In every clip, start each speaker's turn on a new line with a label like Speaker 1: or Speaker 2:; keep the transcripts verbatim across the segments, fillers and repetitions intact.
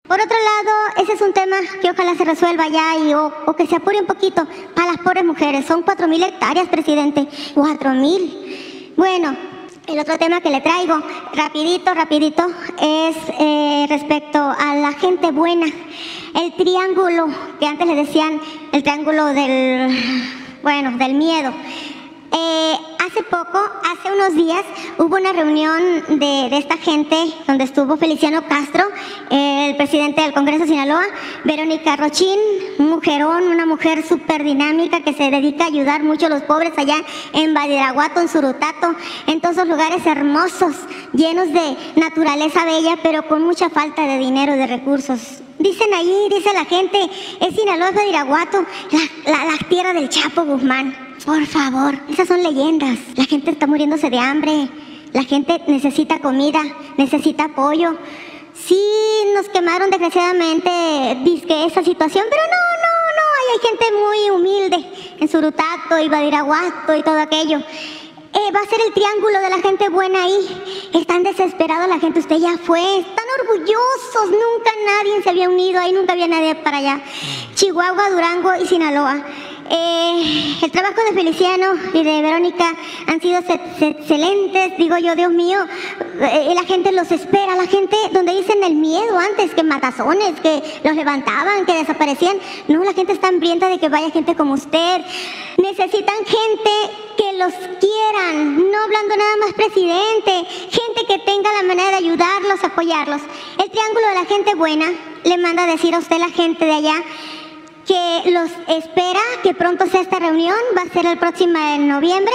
Speaker 1: Por otro lado, ese es un tema que ojalá se resuelva ya y o, o que se apure un poquito para las pobres mujeres. Son cuatro mil hectáreas, presidente. Cuatro mil. Bueno, el otro tema que le traigo, rapidito, rapidito, es eh, respecto a la gente buena. El triángulo, que antes le decían el triángulo del, bueno, del miedo. Eh, hace poco, hace unos días, hubo una reunión de, de esta gente donde estuvo Feliciano Castro, eh, el presidente del Congreso de Sinaloa, Verónica Rochín, un mujerón, una mujer súper dinámica que se dedica a ayudar mucho a los pobres allá en Badiraguato, en Surutato, en todos esos lugares hermosos, llenos de naturaleza bella, pero con mucha falta de dinero y de recursos. Dicen ahí, dice la gente, es Sinaloa, Badiraguato, la, la, la tierra del Chapo Guzmán. Por favor, esas son leyendas. La gente está muriéndose de hambre. La gente necesita comida, necesita apoyo. Sí, nos quemaron desgraciadamente, dizque esa situación, pero no, no, no. Hay, hay gente muy humilde en Surutato y Badiraguato y todo aquello. Eh, va a ser el triángulo de la gente buena ahí. Están desesperados la gente, usted ya fue. Están orgullosos, nunca nadie se había unido ahí, nunca había nadie para allá. Chihuahua, Durango y Sinaloa. Eh, el trabajo de Feliciano y de Verónica han sido excelentes, digo yo, Dios mío, eh, la gente los espera, la gente donde dicen el miedo antes, que matazones, que los levantaban, que desaparecían, no, la gente está hambrienta de que vaya gente como usted, necesitan gente que los quieran, no hablando nada más presidente, gente que tenga la manera de ayudarlos, apoyarlos. El triángulo de la gente buena le manda a decir a usted la gente de allá que los espera, que pronto sea esta reunión, va a ser el próximo en noviembre.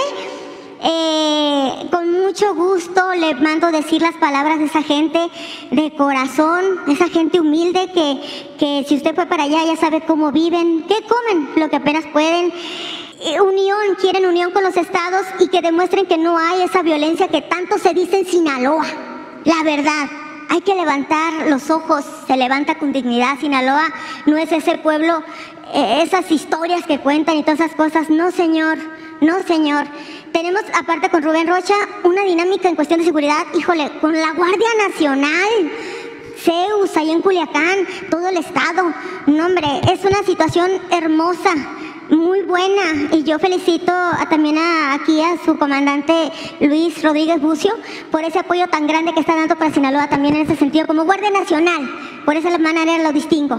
Speaker 1: Eh, con mucho gusto le mando decir las palabras de esa gente de corazón, esa gente humilde que, que si usted fue para allá ya sabe cómo viven, qué comen, lo que apenas pueden. Eh, unión, quieren unión con los estados y que demuestren que no hay esa violencia que tanto se dice en Sinaloa. La verdad. Hay que levantar los ojos, se levanta con dignidad. Sinaloa no es ese pueblo, eh, esas historias que cuentan y todas esas cosas. No, señor, no, señor. Tenemos, aparte con Rubén Rocha, una dinámica en cuestión de seguridad, híjole, con la Guardia Nacional, Zeus, ahí en Culiacán, todo el estado. No, hombre, es una situación hermosa. Muy buena, y yo felicito a, también a, aquí a su comandante Luis Rodríguez Bucio por ese apoyo tan grande que está dando para Sinaloa también en ese sentido, como Guardia Nacional, por esa manera lo distingo.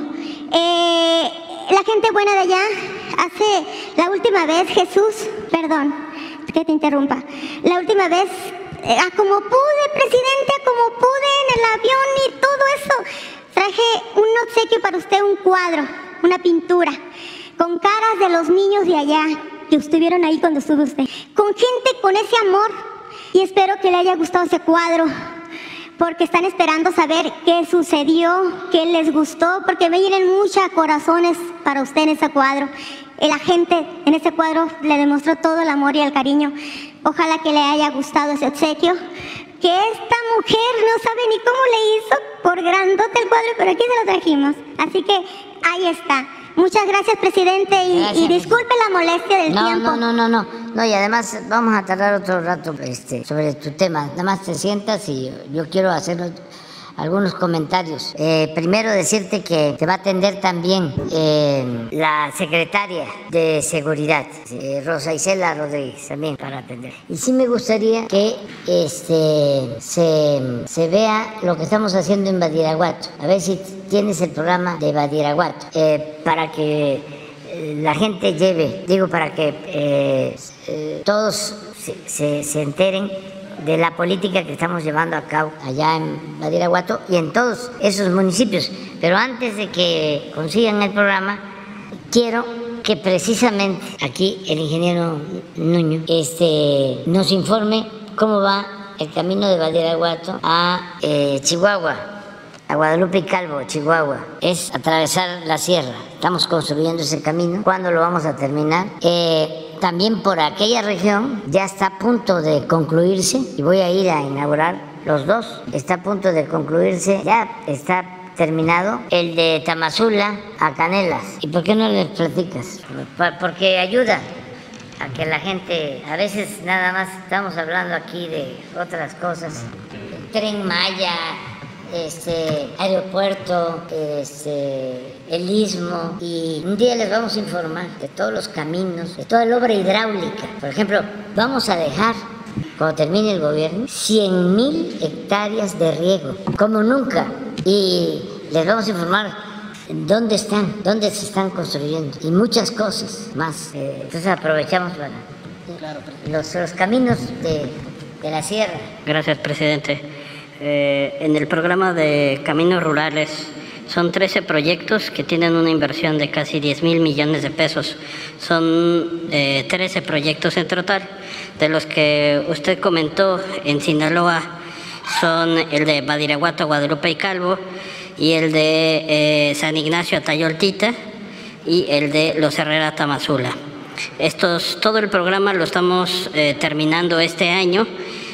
Speaker 1: Eh, la gente buena de allá, hace la última vez, Jesús, perdón, que te interrumpa, la última vez, eh, a como pude, presidente, a como pude en el avión y todo eso, traje un obsequio para usted, un cuadro, una pintura, con caras de los niños de allá que estuvieron ahí cuando estuvo usted, con gente con ese amor, y espero que le haya gustado ese cuadro, porque están esperando saber qué sucedió, qué les gustó, porque me vienen muchos corazones para usted en ese cuadro. La gente en ese cuadro le demostró todo el amor y el cariño. Ojalá que le haya gustado ese obsequio, que esta mujer no sabe ni cómo le hizo por grandote el cuadro, pero aquí se lo trajimos, así que ahí está. Muchas gracias, presidente, y, gracias. Y disculpe la molestia del
Speaker 2: no,
Speaker 1: tiempo.
Speaker 2: No, no, no, no, no, y además vamos a tardar otro rato este, sobre tu tema. Nada más te sientas y yo quiero hacer algunos comentarios. Eh, primero decirte que te va a atender también eh, la secretaria de Seguridad, eh, Rosa Isela Rodríguez, también para atender. Y sí me gustaría que este, se, se vea lo que estamos haciendo en Badiraguato. A ver si tienes el programa de Badiraguato, eh, para que eh, la gente lleve, digo, para que eh, eh, todos se, se, se enteren de la política que estamos llevando a cabo allá en Badiraguato y en todos esos municipios. Pero antes de que consigan el programa, quiero que precisamente aquí el ingeniero Nuño este, nos informe cómo va el camino de Badiraguato a eh, Chihuahua, a Guadalupe y Calvo, Chihuahua. Es atravesar la sierra. Estamos construyendo ese camino. ¿Cuándo lo vamos a terminar? Eh, También por aquella región ya está a punto de concluirse, y voy a ir a inaugurar los dos, está a punto de concluirse, ya está terminado, el de Tamazula a Canelas. ¿Y por qué no les platicas? Porque ayuda a que la gente, a veces nada más estamos hablando aquí de otras cosas, el Tren Maya, este aeropuerto, este, el istmo, y un día les vamos a informar de todos los caminos, de toda la obra hidráulica. Por ejemplo, vamos a dejar, cuando termine el gobierno, cien mil hectáreas de riego, como nunca, y les vamos a informar dónde están, dónde se están construyendo, y muchas cosas más. Eh, entonces aprovechamos para
Speaker 3: Claro,
Speaker 2: los, los caminos de, de la sierra.
Speaker 3: Gracias, presidente. Eh, en el programa de Caminos Rurales son trece proyectos que tienen una inversión de casi diez mil millones de pesos. Son eh, trece proyectos en total, de los que usted comentó en Sinaloa son el de Badiraguato, Guadalupe y Calvo, y el de eh, San Ignacio, Tayoltita, y el de Los Herrera, Tamazula. Estos, todo el programa lo estamos eh, terminando este año.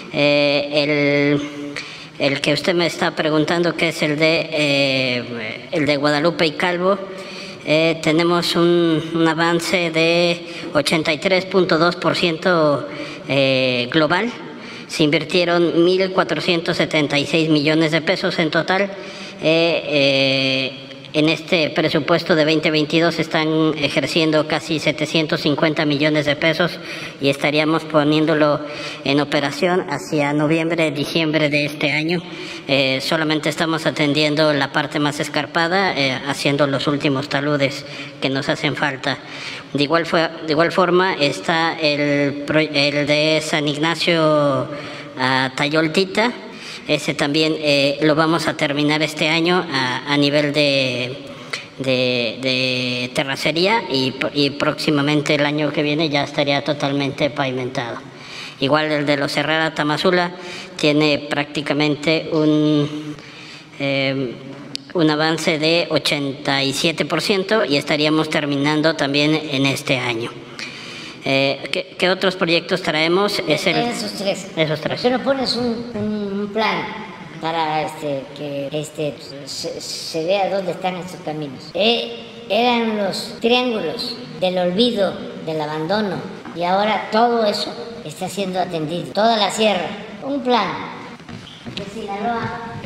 Speaker 3: Eh, el, el que usted me está preguntando, que es el de, eh, el de Guadalupe y Calvo, eh, tenemos un, un avance de ochenta y tres punto dos por ciento eh, global. Se invirtieron mil cuatrocientos setenta y seis millones de pesos en total. Eh, eh, En este presupuesto de veinte veintidós están ejerciendo casi setecientos cincuenta millones de pesos y estaríamos poniéndolo en operación hacia noviembre, diciembre de este año. Eh, solamente estamos atendiendo la parte más escarpada, eh, haciendo los últimos taludes que nos hacen falta. De igual, fue, de igual forma está el, el de San Ignacio a Tayoltita. Ese también eh, lo vamos a terminar este año a, a nivel de, de, de terracería y, y próximamente el año que viene ya estaría totalmente pavimentado. Igual el de Los Herrera, Tamazula tiene prácticamente un, eh, un avance de ochenta y siete por ciento y estaríamos terminando también en este año. Eh, ¿qué, ¿Qué otros proyectos traemos? Es el,
Speaker 2: esos tres.
Speaker 3: Esos tres.
Speaker 2: ¿Por qué no pones un, un plan para este, que este, se, se vea dónde están estos caminos? Eh, eran los triángulos del olvido, del abandono, y ahora todo eso está siendo atendido. Toda la sierra. Un plan de Sinaloa.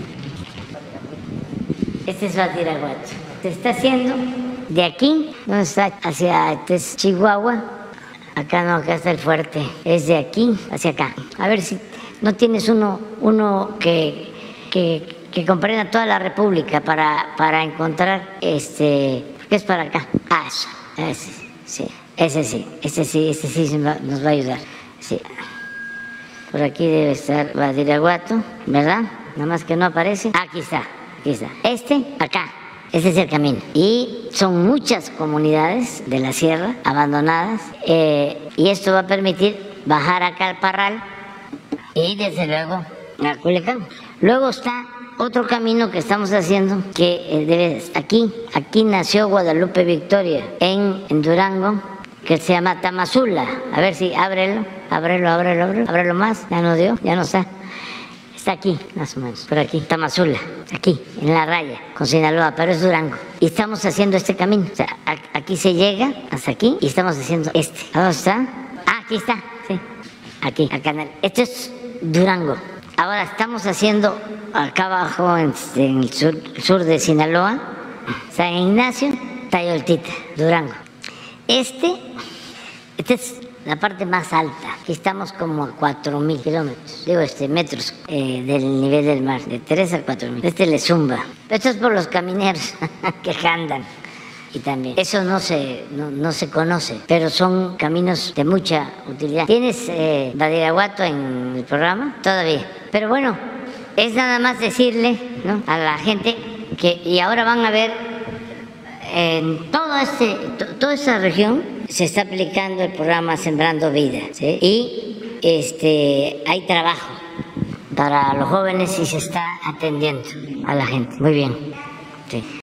Speaker 2: Este es Badiraguato. Se está haciendo de aquí, ¿dónde está? Hacia este es Chihuahua. Acá no, acá está el fuerte. Es de aquí hacia acá. A ver si no tienes uno, uno que, que, que comprenda toda la República para, para encontrar este. ¿Qué es para acá? Ah, eso. Ese, sí. Ese sí. Ese sí, ese sí nos va a ayudar. Sí. Por aquí debe estar Badiraguato, ¿verdad? Nada más que no aparece. Aquí está. Aquí está. Este, acá. Ese es el camino. Y son muchas comunidades de la sierra abandonadas, eh, y esto va a permitir bajar acá al Parral y desde luego a Culiacán. Luego está otro camino que estamos haciendo que eh, debe, aquí, aquí nació Guadalupe Victoria en, en Durango, que se llama Tamazula. A ver si ábrelo, ábrelo, ábrelo, ábrelo, ábrelo más. Ya no dio, ya no está. Está aquí, más o menos, por aquí, Tamazula, aquí, en la raya, con Sinaloa, pero es Durango. Y estamos haciendo este camino. O sea, aquí se llega, hasta aquí, y estamos haciendo este. ¿A dónde está? Ah, aquí está, sí. Aquí, al canal. Esto es Durango. Ahora estamos haciendo acá abajo, en, en el sur, sur de Sinaloa, San Ignacio, Tayoltita, Durango. Este, este es la parte más alta. Aquí estamos como a cuatro mil kilómetros, digo este, metros eh, del nivel del mar, de tres a cuatro mil. Este le zumba. Esto es por los camineros que andan. Y también, eso no se, no, no se conoce, pero son caminos de mucha utilidad. ¿Tienes eh, Badiraguato en el programa? Todavía. Pero bueno, es nada más decirle, ¿no?, a la gente que, y ahora van a ver, en todo este, to, toda esta región se está aplicando el programa Sembrando Vida, ¿sí? Y este, hay trabajo para los jóvenes y se está atendiendo a la gente. Muy bien. Sí.